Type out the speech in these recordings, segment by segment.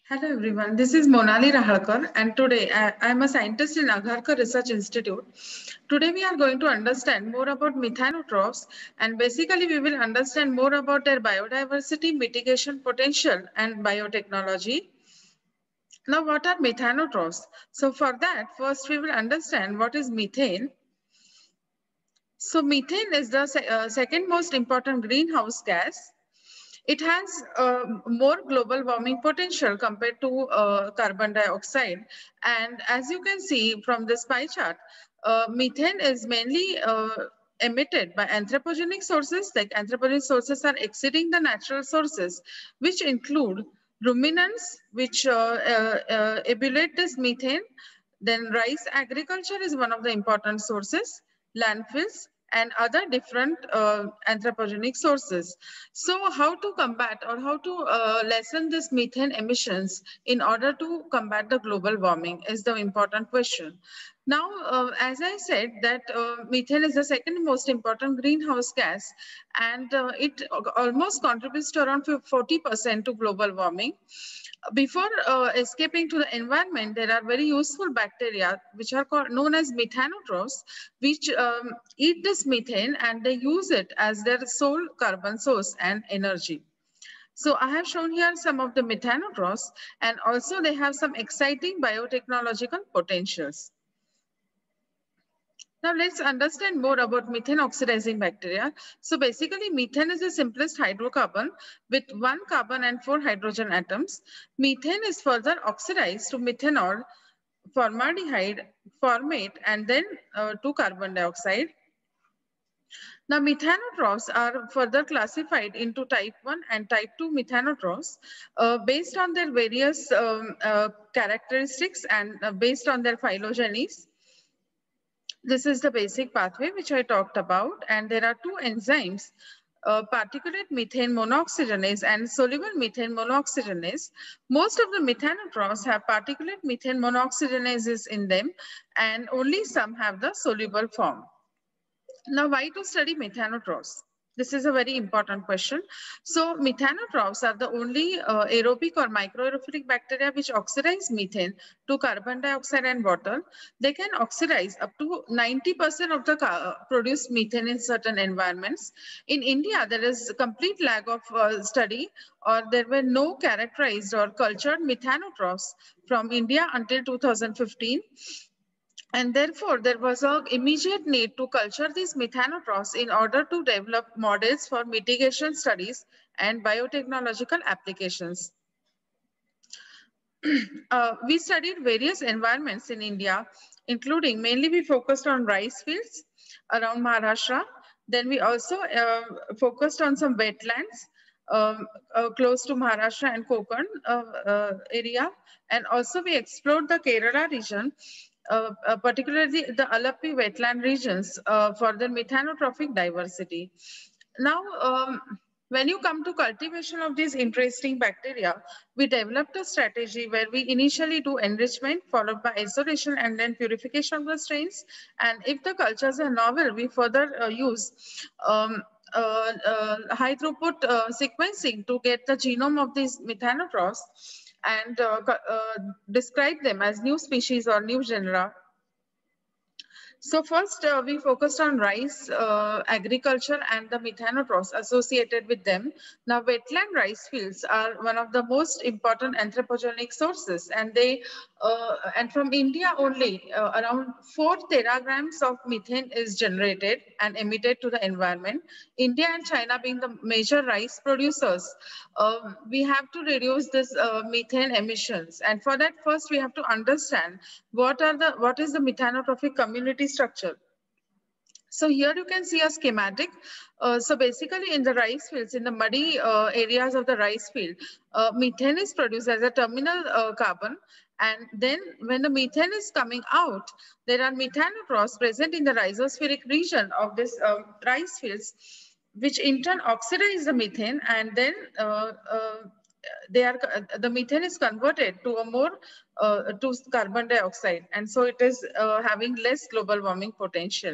Hello everyone, this is Monali Rahalkar and today I am a scientist in Agharkar Research Institute. Today we are going to understand more about methanotrophs and basically we will understand more about their biodiversity, mitigation potential and biotechnology. Now what are methanotrophs? So for that, first we will understand what is methane. So methane is the second most important greenhouse gas. It has more global warming potential compared to carbon dioxide. And as you can see from this pie chart, methane is mainly emitted by anthropogenic sources. Like anthropogenic sources are exceeding the natural sources, which include ruminants, which ebulliate this methane. Then rice agriculture is one of the important sources, landfills, and other different anthropogenic sources. So how to combat or how to lessen this methane emissions in order to combat the global warming is the important question. Now, as I said that methane is the second most important greenhouse gas and it almost contributes to around 40% to global warming. Before escaping to the environment, there are very useful bacteria which are known as methanotrophs, which eat this methane and they use it as their sole carbon source and energy. So I have shown here some of the methanotrophs and also they have some exciting biotechnological potentials. Now let's understand more about methane oxidizing bacteria. So basically methane is the simplest hydrocarbon with 1 carbon and 4 hydrogen atoms. Methane is further oxidized to methanol, formaldehyde, formate, and then to carbon dioxide. Now, methanotrophs are further classified into type 1 and type 2 methanotrophs based on their various characteristics and based on their phylogenies. This is the basic pathway which I talked about, and there are two enzymes, particulate methane monooxygenase and soluble methane monooxygenase. Most of the methanotrophs have particulate methane monooxygenases in them, and only some have the soluble form. Now, why to study methanotrophs? This is a very important question. So methanotrophs are the only aerobic or microaerophilic bacteria which oxidize methane to carbon dioxide and water. They can oxidize up to 90% of the produced methane in certain environments. In India, there is a complete lack of study or there were no characterized or cultured methanotrophs from India until 2015. And therefore, there was an immediate need to culture these methanotrophs in order to develop models for mitigation studies and biotechnological applications. We studied various environments in India, including mainly we focused on rice fields around Maharashtra. Then we also focused on some wetlands close to Maharashtra and Konkan area. And also we explored the Kerala region, particularly the Alappi wetland regions for the methanotrophic diversity. Now, when you come to cultivation of these interesting bacteria, we developed a strategy where we initially do enrichment followed by isolation and then purification of the strains. And if the cultures are novel, we further use high throughput sequencing to get the genome of these methanotrophs and describe them as new species or new genera. So first, we focused on rice agriculture and the methanotrophs associated with them. Now, wetland rice fields are one of the most important anthropogenic sources, and and from India only, around 4 teragrams of methane is generated and emitted to the environment. India and China being the major rice producers, we have to reduce this methane emissions. And for that, first we have to understand what is the methanotrophic community structure. So here you can see a schematic. So basically in the rice fields, in the muddy areas of the rice field, methane is produced as a terminal carbon. And then when the methane is coming out, there are methanotrophs present in the rhizospheric region of this rice fields, which in turn oxidize the methane and then the methane is converted to a more to carbon dioxide, and so it is having less global warming potential.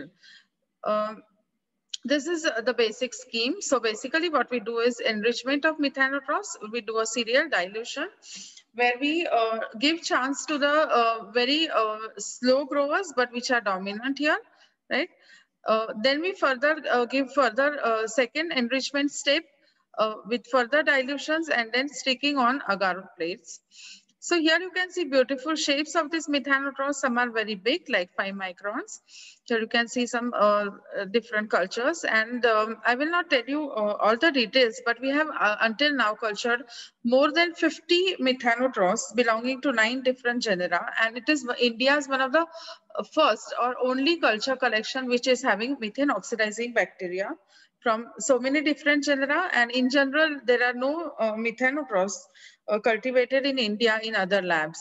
This is the basic scheme. So basically what we do is enrichment of methanotrophs. We do a serial dilution. where we give chance to the very slow growers, but which are dominant here, right? Then we further give further second enrichment step with further dilutions and then sticking on agar plates. So here you can see beautiful shapes of this methanotroph. Some are very big, like 5 microns. Here you can see some different cultures. And I will not tell you all the details, but we have until now cultured more than 50 methanotrophs belonging to 9 different genera. And it is India's one of the first or only culture collection which is having methane oxidizing bacteria from so many different genera. And in general, there are no methanotrophs cultivated in India in other labs.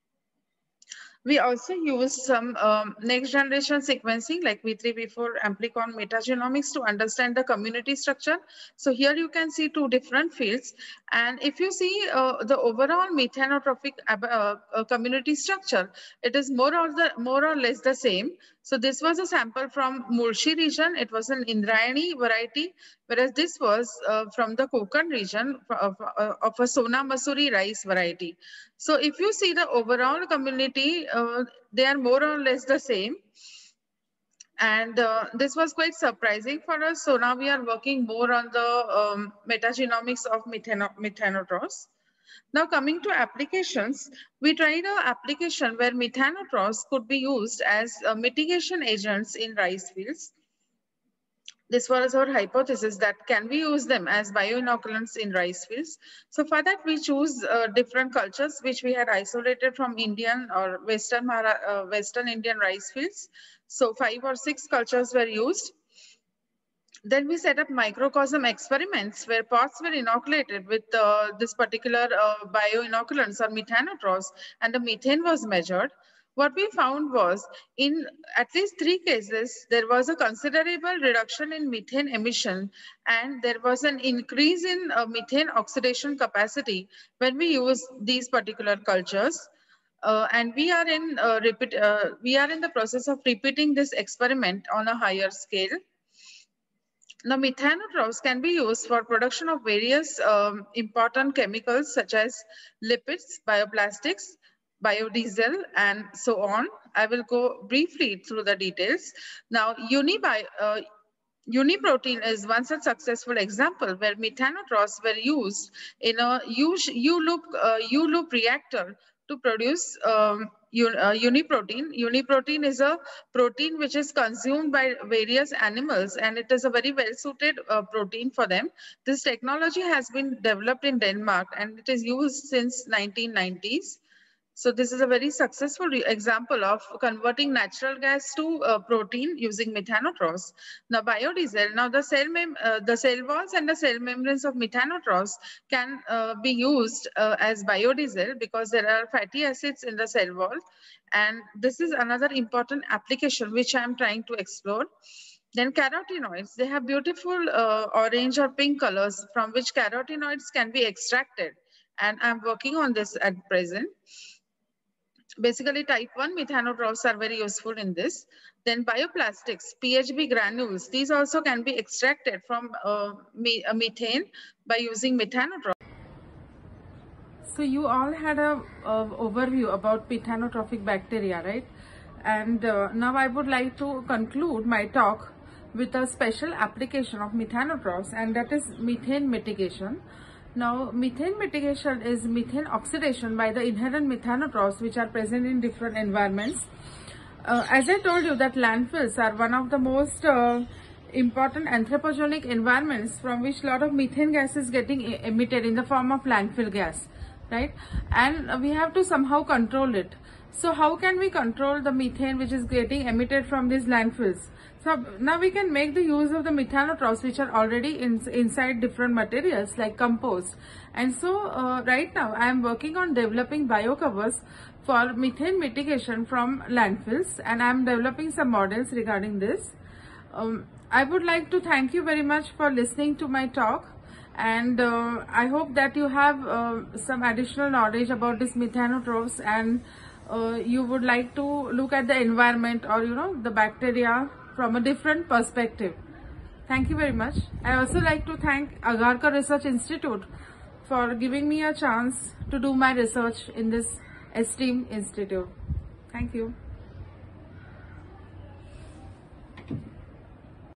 We also use some next generation sequencing like V3, V4, amplicon metagenomics to understand the community structure. So here you can see 2 different fields. And if you see the overall methanotrophic community structure, it is more or less the same. So this was a sample from Mulshi region. It was an Indrayani variety, whereas this was from the Konkan region of a Sona Masuri rice variety. So if you see the overall community, they are more or less the same. And this was quite surprising for us. So now we are working more on the metagenomics of methanotrophs. Now coming to applications, we tried an application where methanotrophs could be used as mitigation agents in rice fields. This was our hypothesis that can we use them as bioinoculants in rice fields. So for that, we choose different cultures which we had isolated from Indian or Western Indian rice fields. So 5 or 6 cultures were used. Then we set up microcosm experiments where pots were inoculated with this particular bioinoculants or methanotrophs, and the methane was measured. What we found was in at least 3 cases, there was a considerable reduction in methane emission, and there was an increase in methane oxidation capacity when we use these particular cultures. And we are in the process of repeating this experiment on a higher scale. Now, methanotrophs can be used for production of various important chemicals such as lipids, bioplastics, biodiesel, and so on. I will go briefly through the details. Now, uniprotein is one such successful example where methanotrophs were used in a U-loop reactor to produce uniprotein. Uniprotein is a protein which is consumed by various animals, and it is a very well-suited protein for them. This technology has been developed in Denmark, and it is used since 1990s. So this is a very successful example of converting natural gas to protein using methanotrophs. Now, biodiesel. Now, the cell walls and the cell membranes of methanotrophs can be used as biodiesel because there are fatty acids in the cell wall. And this is another important application which I am trying to explore. Then carotenoids. They have beautiful orange or pink colors from which carotenoids can be extracted. And I'm working on this at present. Basically, type 1 methanotrophs are very useful in this. Then bioplastics, PHB granules, these also can be extracted from methane by using methanotrophs. So you all had a overview about methanotrophic bacteria, right? And now I would like to conclude my talk with a special application of methanotrophs, and that is methane mitigation. Now, methane mitigation is methane oxidation by the inherent methanotrophs which are present in different environments. As I told you that landfills are one of the most important anthropogenic environments from which a lot of methane gas is getting emitted in the form of landfill gas, right? And we have to somehow control it. So how can we control the methane which is getting emitted from these landfills? So now we can make the use of the methanotrophs which are already inside different materials like compost. And so right now I am working on developing biocovers for methane mitigation from landfills, and I am developing some models regarding this. I would like to thank you very much for listening to my talk, and I hope that you have some additional knowledge about this methanotrophs, and you would like to look at the environment or the bacteria from a different perspective. Thank you very much. I also like to thank Agharkar Research Institute for giving me a chance to do my research in this esteemed institute. Thank you.